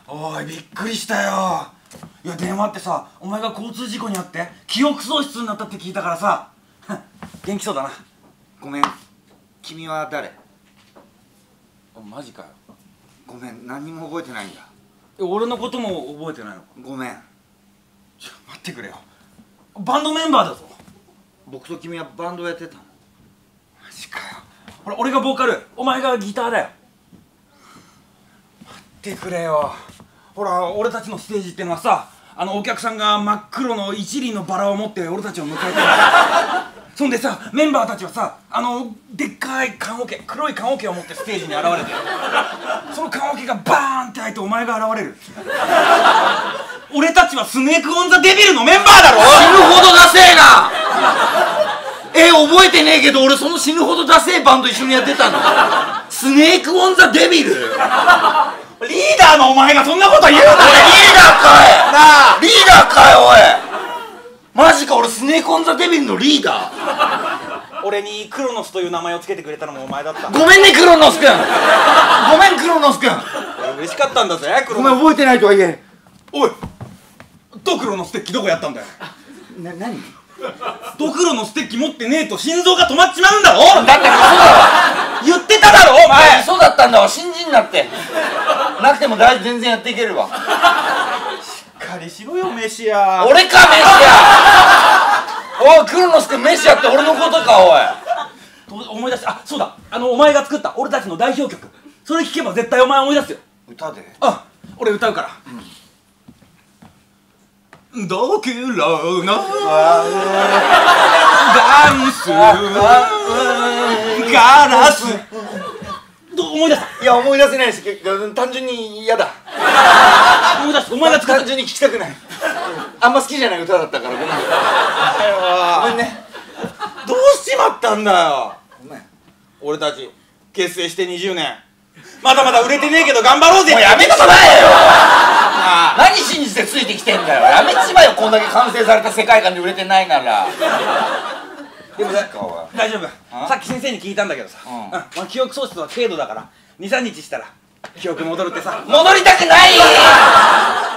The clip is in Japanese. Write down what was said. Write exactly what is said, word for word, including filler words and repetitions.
おい、びっくりしたよ。いや、電話ってさ、お前が交通事故に遭って記憶喪失になったって聞いたからさ元気そうだな。 ごめん、君は誰？ マジかよ。 ごめん、何にも覚えてないんだ。 俺のことも覚えてないのか？ ごめん。 ちょ、待ってくれよ。バンドメンバーだぞ。 僕と君はバンドやってたの？ マジかよ。ほら、俺がボーカル、お前がギターだよ。待ってくれよ。ほら、俺たちのステージってのはさ、あのお客さんが真っ黒の一輪のバラを持って俺たちを迎えてるそんでさ、メンバーたちはさ、あのでっかい棺桶、黒い棺桶を持ってステージに現れて、その棺桶がバーンって開いてお前が現れる俺たちはスネーク・オン・ザ・デビルのメンバーだろ。 死ぬほどダセえなえ、覚えてねえけど俺その死ぬほどダセえバンド一緒にやってたの。スネーク・オン・ザ・デビルリーダーのお前がそんなこと言うなよ。 リーダーかいなあ、 リーダーかよおい。マジか、俺スネーク・オン・ザ・デビルのリーダー。 俺にクロノスという名前をつけてくれたのもお前だった。 ごめんねクロノスくんごめんクロノスくん俺嬉しかったんだぜ。クロごめん、 ノス。 覚えてないとはいえ。 おい、ドクロのステッキどこやったんだよ。 な、何？ ドクロのステッキ持ってねえと心臓が止まっちまうんだろ。 だって嘘だわ言ってただろお前。 嘘だったんだわ、信じんなって。なくても大丈夫、全然やっていけるわ。 しっかりしろよメシア。 俺かメシアおい、クロノス君メシアって俺のことかおい。 思い出した。あ、そうだ、あのお前が作った俺たちの代表曲、それ聴けば絶対お前思い出すよ。 歌で？ あ、俺歌うから。ドキュラのダンスガラス。ど思い出した？ いや、思い出せないし、単純に嫌だ。 思い出した。お前が作った。 単純に聴きたくない。あんま好きじゃない歌だったからごめん。ごめんね。 どうしちまったんだよ。 ごめん。 俺たち結成してにじゅうねん、まだまだ売れてねえけど頑張ろうぜ。 もうやめちまえよ何信じてついてきてんだよ。やめちまえよ、こんだけ完成された世界観で売れてないなら。でもなんかおい、 大丈夫。さっき先生に聞いたんだけどさ、うん、まあ、記憶喪失は軽度だからに、さんにちしたら記憶戻るってさ。 戻りたくない